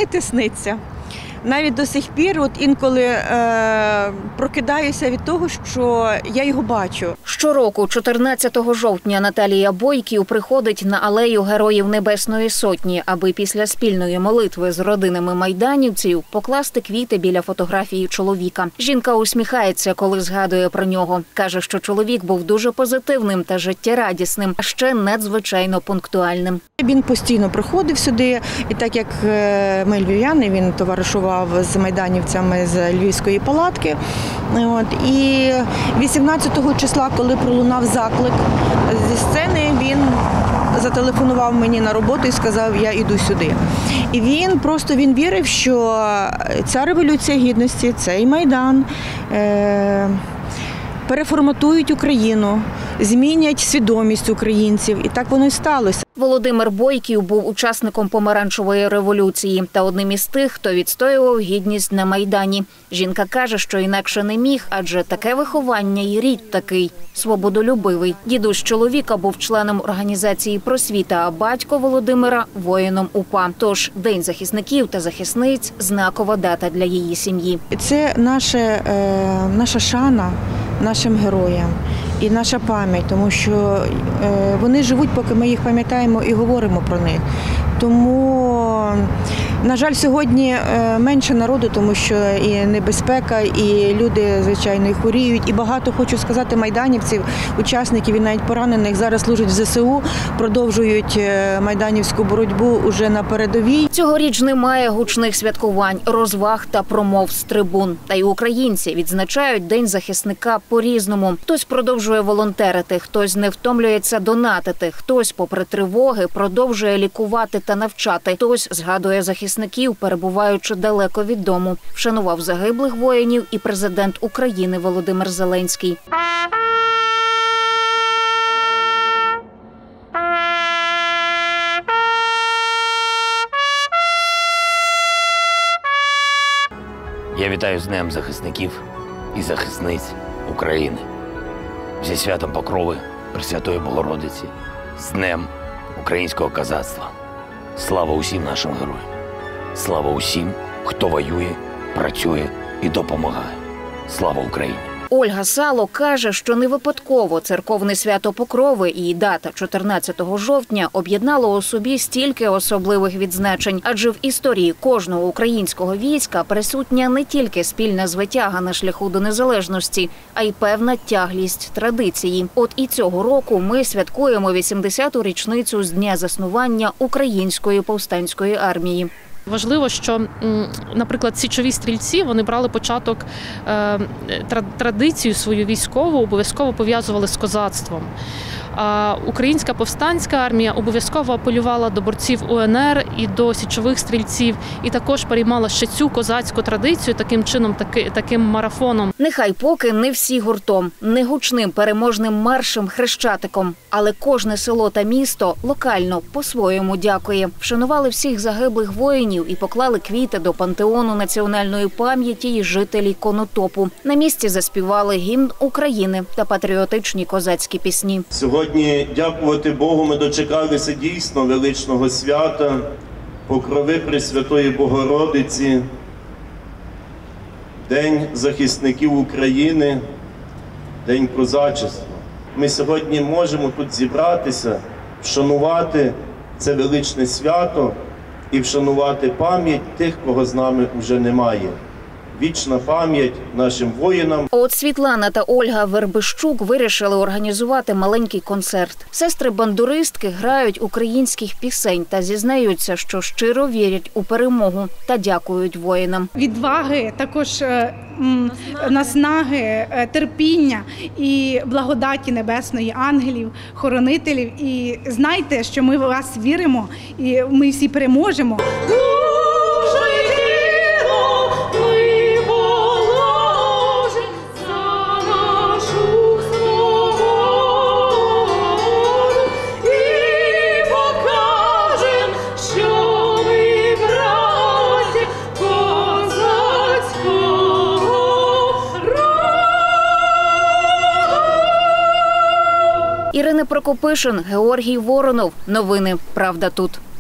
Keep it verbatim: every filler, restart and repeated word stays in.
знаєте, сниться. Навіть до сих пір, от інколи е, прокидаюся від того, що я його бачу. Щороку, чотирнадцятого жовтня, Наталія Бойків приходить на алею Героїв Небесної Сотні, аби після спільної молитви з родинами майданівців покласти квіти біля фотографії чоловіка. Жінка усміхається, коли згадує про нього. Каже, що чоловік був дуже позитивним та життєрадісним, а ще надзвичайно пунктуальним. Він постійно приходив сюди, і так як ми львів'яни, він товаришував з майданівцями з Львівської палатки. От. І вісімнадцятого числа, коли пролунав заклик зі сцени, він зателефонував мені на роботу і сказав, я йду сюди. І він просто він вірив, що ця Революція Гідності, цей Майдан е- переформатують Україну, змінять свідомість українців. І так воно й сталося. Володимир Бойків був учасником помаранчевої революції та одним із тих, хто відстоював гідність на Майдані. Жінка каже, що інакше не міг, адже таке виховання і рід такий – свободолюбивий. Дідусь чоловіка був членом організації «Просвіта», а батько Володимира – воїном УПА. Тож День захисників та захисниць – знакова дата для її сім'ї. Це наше, е, наша шана нашим героям і наша пам'ять, тому що е, вони живуть, поки ми їх пам'ятаємо і говоримо про них. Тому, на жаль, сьогодні менше народу, тому що і небезпека, і люди, звичайно, і хворіють. І багато, хочу сказати, майданівців, учасників і навіть поранених зараз служать в ЗСУ, продовжують майданівську боротьбу уже на передовій. Цьогоріч немає гучних святкувань, розваг та промов з трибун. Та й українці відзначають День захисника по-різному. Хтось продовжує волонтерити, хтось не втомлюється донатити, хтось, попри тривоги, продовжує лікувати та навчати. Хтось згадує захисників, перебуваючи далеко від дому. Вшанував загиблих воїнів і президент України Володимир Зеленський. Я вітаю з Днем захисників і захисниць України. Зі святом Покрови Пресвятої Богородиці, з Днем українського козацтва. Слава усім нашим героям. Слава усім, хто воює, працює і допомагає. Слава Україні! Ольга Сало каже, що не випадково церковне свято Покрови і дата чотирнадцятого жовтня об'єднало у собі стільки особливих відзначень. Адже в історії кожного українського війська присутня не тільки спільна звитяга на шляху до незалежності, а й певна тяглість традиції. От і цього року ми святкуємо вісімдесяту річницю з дня заснування Української повстанської армії. Важливо, що, наприклад, січові стрільці, вони брали початок, традицію свою військову обов'язково пов'язували з козацтвом. А Українська повстанська армія обов'язково апелювала до борців УНР і до січових стрільців, і також переймала ще цю козацьку традицію таким чином, таки, таким марафоном. Нехай поки не всі гуртом, не гучним переможним маршем, хрещатиком, але кожне село та місто локально по-своєму дякує. Вшанували всіх загиблих воїнів і поклали квіти до пантеону національної пам'яті й жителі Конотопу. На місці заспівали гімн України та патріотичні козацькі пісні. Сьогодні, дякувати Богу, ми дочекалися дійсно величного свята Покрови Пресвятої Богородиці, День захисників України, День козачества. Ми сьогодні можемо тут зібратися, вшанувати це величне свято і вшанувати пам'ять тих, кого з нами вже немає. Вічна пам'ять нашим воїнам. От Світлана та Ольга Вербищук вирішили організувати маленький концерт. Сестри-бандуристки грають українських пісень та зізнаються, що щиро вірять у перемогу та дякують воїнам. Відваги, також наснаги, терпіння і благодаті небесної, ангелів, хоронителів. І знайте, що ми в вас віримо і ми всі переможемо. Ірина Прокопишин, Георгій Воронов. Новини «Правда тут».